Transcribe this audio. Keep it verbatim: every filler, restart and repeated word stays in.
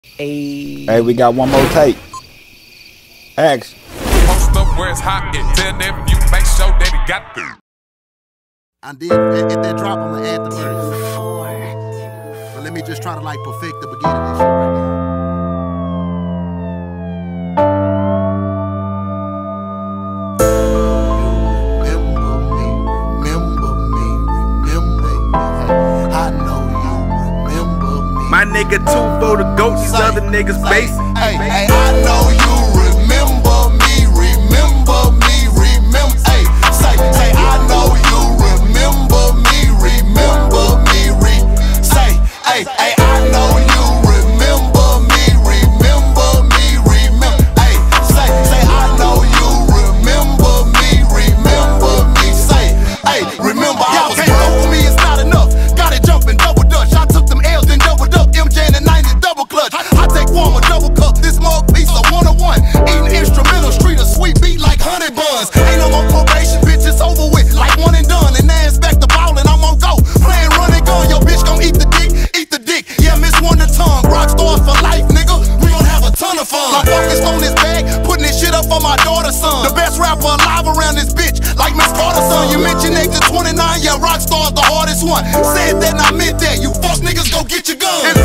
Hey. Hey, we got one more tape. Action. Post up where it's hot and tell them you make sure that it got through. And then at, at that drop, I'm gonna add the verse. But let me just try to like perfect the beginning of this shit right now. My nigga two for the goat, these say, other niggas say, base. Hey, hey, I know you remember me, remember me, remember. Hey, say, say, I know you remember me, remember me, re. Say, hey, hey, I know you remember me, remember me, remember. Hey, say, say, I know you remember me, remember me. Say, hey, remember I was broke. For me, it's not enough. Got it jumping, double dutch. I took them L's and doubled up. M J in the nineties, double clutch. I take one with double cup. This mug piece of one on one. Eating instrumental, street a sweet beat like honey buns. Ain't no more probation, bitch, it's over with. Like one and done. And now it's back to ballin', I'm on go. Playing run and gun, your bitch gon' eat the dick, eat the dick. Yeah, miss one the tongue. Rock stars for life, nigga. We gon' have a ton of fun. I'm focused on this bag, putting this shit up for my daughter's son. The best rapper alive around this bitch, like Miss Carter's son. You mentioned Exit twenty-nine, yeah, Rockstar's the hardest one. Said that and I meant that. You fuck niggas, go get your gun.